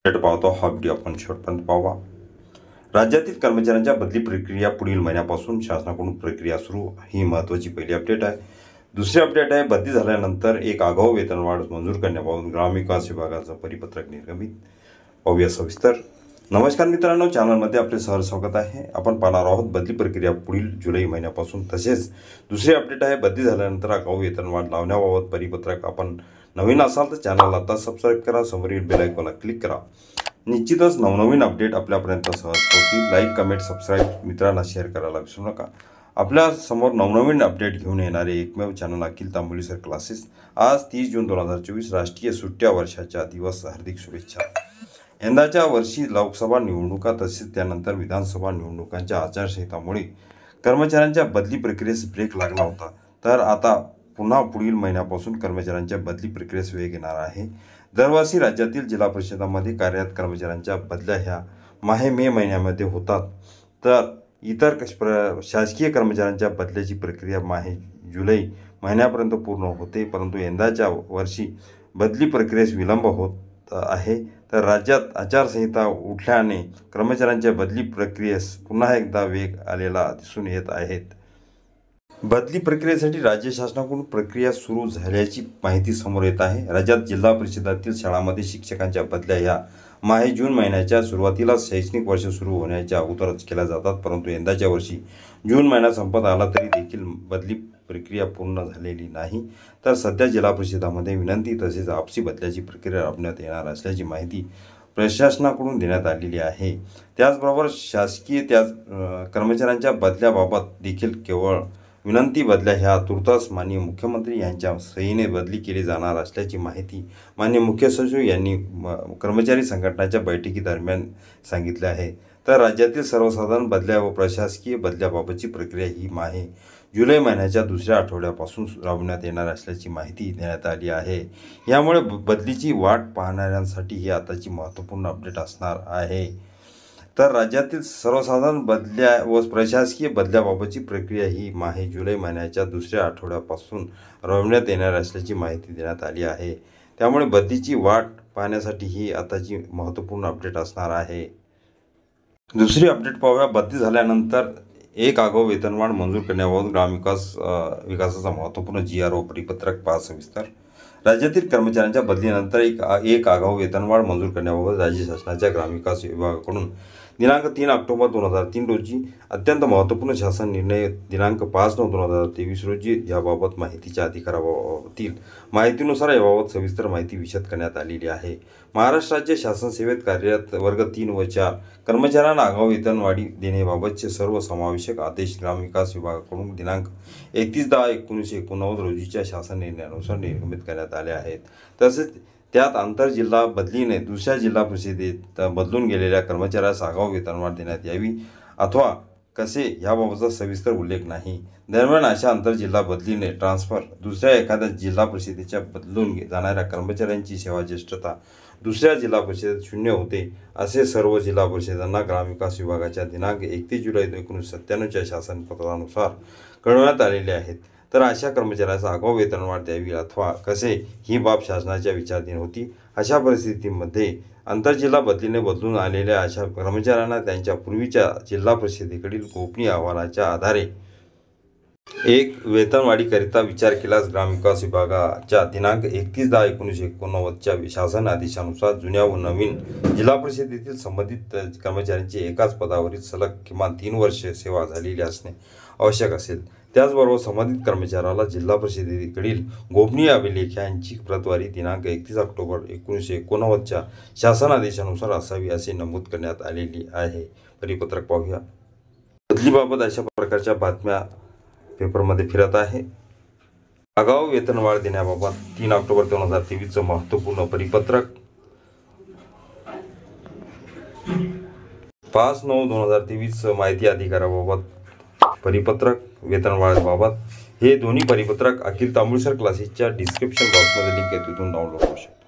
पाहतो हा व्हिडिओ आपण शेवटपर्यंत पाहावा। राज्यातील कर्मचाऱ्यांच्या बदली प्रक्रिया पुढील महिन्यापासून शासनाकडून प्रक्रिया सुरू, ही महत्त्वाची पहिली अपडेट आहे। दुसरी अपडेट आहे, बदली झाल्यानंतर एक आगाऊ वेतनवाढ मंजूर करण्याबाबत ग्रामविकास विभागाचं परिपत्रक निर्गमित। पाहूया सविस्तर। नमस्कार मित्रांनो, चॅनलमध्ये आपले सहर्ष स्वागत आहे। आपण पाहणार आहोत बदली प्रक्रिया पुढील जुलै महिन्यापासून। तसेच दुसरी अपडेट आहे, बदली झाल्यानंतर आगाऊ वेतनवाढ लावण्याबाबत परिपत्रक। आपण नवीन असाल तर चॅनलला आता सबस्क्राईब करा, समोरील बेल आयकॉनला क्लिक करा। निश्चितच नवनवीन अपडेट आपल्यापर्यंत सहज पोहोचतील। लाईक, कमेंट, सबस्क्राईब मित्रांना शेअर करायला विसरू नका। आपल्या समोर नवनवीन अपडेट घेऊन येणारे एकमेव channel Akhil Tamboli sir classes. आज 30 जून 2024 राष्ट्रीय सुट्ट्या वर्षाच्या दिवस, हार्दिक शुभेच्छा। यंदाच्या वर्षी लोकसभा निवडणुका तसेच त्यानंतर विधानसभा निवडणुकांच्या आचारसंहितामुळे कर्मचाऱ्यांच्या बदली प्रक्रियेस ब्रेक लागला होता। तर आता पुन्हा पुढील महिन्यापासून कर्मचाऱ्यांच्या बदली प्रक्रियेस वेग येणार आहे। दरवर्षी राज्यातील जिल्हा परिषदांमध्ये कार्यरत कर्मचाऱ्यांच्या बदल्या ह्या मे महिन्यामध्ये होतात, तर इतर शासकीय कर्मचाऱ्यांच्या बदल्याची प्रक्रिया जुलै महिन्यापर्यंत पूर्ण होते। परंतु यंदाच्या वर्षी बदली प्रक्रियेस विलंब होत आहे। तर राज्यात आचारसंहिता उठल्याने कर्मचाऱ्यांच्या बदली प्रक्रियेस पुन्हा एकदा वेग आलेला दिसून येत आहेत। बदली प्रक्रियेसाठी राज्य शासनाकडून प्रक्रिया सुरू झाल्याची माहिती समोर येत आहे। राज्यात जिल्हा परिषदातील शाळांमध्ये शिक्षकांच्या बदल्या ह्या जून महिन्याच्या सुरुवातीला शैक्षणिक वर्ष सुरू होण्याच्या अगोदरच केल्या जातात। परंतु यंदाच्या वर्षी जून महिना संपत आला तरी देखील बदली प्रक्रिया पूर्ण झालेली नाही। तर सध्या जिल्हा परिषदामध्ये विनंती तसेच आपसी बदल्याची प्रक्रिया राबवण्यात येणार असल्याची माहिती प्रशासनाकडून देण्यात आलेली आहे। त्याचबरोबर शासकीय कर्मचाऱ्यांच्या बदल्याबाबत देखील केवळ विनंती बदल्या ह्या तुर्तास माननीय मुख्यमंत्री यांच्या सहीने बदली केली जाणार असल्याची माहिती माननीय मुख्य सचिव यांनी कर्मचारी संघटनाच्या बैठकीदरम्यान सांगितले आहे। तर राज्यातील सर्वसाधारण बदल्या व प्रशासकीय बदल्याबाबतची प्रक्रिया ही जुलै महिन्याच्या दुसऱ्या आठवड्यापासून राबवण्यात येणार असल्याची माहिती देण्यात आली आहे। यामुळे बदलीची वाट पाहणाऱ्यांसाठी ही आताची महत्त्वपूर्ण अपडेट असणार आहे। तर राज्यातील सर्वसाधारण बदल्या व प्रशासकीय बदल्याबाबतची प्रक्रिया ही जुलै महिन्याच्या दुसऱ्या आठवड्यापासून राबवण्यात येणार असल्याची माहिती देण्यात आली आहे। त्यामुळे बदलीची वाट पाहण्यासाठी ही आताची महत्त्वपूर्ण अपडेट असणार आहे। दुसरी अपडेट पाहूया। बदली झाल्यानंतर एक आगाऊ वेतनवाढ मंजूर करण्याबाबत विकासाचा महत्त्वपूर्ण GR व परिपत्रक पहा सविस्तर। राज्यातील कर्मचाऱ्यांच्या बदलीनंतर एक आगाऊ वेतनवाढ मंजूर करण्याबाबत राज्य शासनाच्या ग्रामविकास विभागाकडून दिनांक 3 ऑक्टोबर 2003 रोजी अत्यंत महत्त्वपूर्ण शासन निर्णय दिनांक 5/9/2023 रोजी याबाबत माहितीच्या अधिकाराबाबतील माहितीनुसार याबाबत सविस्तर माहिती विशद करण्यात आलेली आहे। महाराष्ट्र राज्य शासन सेवेत कार्यरत वर्ग 3 व 4 कर्मचाऱ्यांना आगाऊ वेतनवाढी देण्याबाबतचे सर्व समावेशक आदेश ग्रामविकास विभागाकडून दिनांक 31/10/1989 रोजीच्या शासन निर्णयानुसार निर्गमित करण्यात आले आहेत। तसेच त्यात आंतरजिल्हा बदलीने दुसऱ्या जिल्हा परिषदेत बदलून गेलेल्या कर्मचाऱ्यास आगाऊ वेतनवाढ देण्यात यावी अथवा कसे याबाबतचा सविस्तर उल्लेख नाही। दरम्यान अशा आंतरजिल्हा बदलीने ट्रान्सफर दुसऱ्या एखाद्या जिल्हा परिषदेच्या बदलून जाणाऱ्या कर्मचाऱ्यांची सेवा ज्येष्ठता दुसऱ्या जिल्हा परिषदेत 0 होते, असे सर्व जिल्हा परिषदांना ग्रामविकास विभागाच्या दिनांक 31 जुलै 1997च्या शासन पत्रानुसार कळवण्यात आलेले आहेत। तर अशा कर्मचाऱ्यास आगाऊ वेतनवाढ द्यावी अथवा कसे ही बाब शासनाच्या विचाराधीन होती। अशा परिस्थितीमध्ये आंतरजिल्हा बदलीने बदलून आलेल्या अशा कर्मचाऱ्यांना त्यांच्या पूर्वीच्या जिल्हा परिषदेकडील गोपनीय अहवालाच्या आधारे एक वेतनवाढीकरिता विचार केल्यास ग्रामविकास विभागाच्या दिनांक 31/10/1989च्या शासन आदेशानुसार जुन्या व नवीन जिल्हा परिषदेतील संबंधित कर्मचाऱ्यांची एकाच पदावरील सलग किमान 3 वर्षे सेवा झालेली असणे आवश्यक असेल। त्याचबरोबर संबंधित कर्मचाऱ्याला जिल्हा परिषदेकडील गोपनीय अभिलेखांची प्रतवारी दिनांक 31 ऑक्टोबर 1989च्या शासन आदेशानुसार असावी असे नमूद करण्यात आलेली आहे। परिपत्रक पाहूया। बदलीबाबत अशा प्रकारच्या बातम्या पेपरमध्ये फिरत आहे। आगाऊ वेतनवाढ देण्याबाबत 3 ऑक्टोबर 2023चं महत्त्वपूर्ण परिपत्रक, 5/9/2023 माहिती अधिकाराबाबत परिपत्रक, वेतनवाढीबाबत हे दोन्ही परिपत्रक अखिल तांबोली सर क्लासेसच्या डिस्क्रिप्शन बॉक्समध्ये लिंक आहे, तिथून डाउनलोड करू शकता।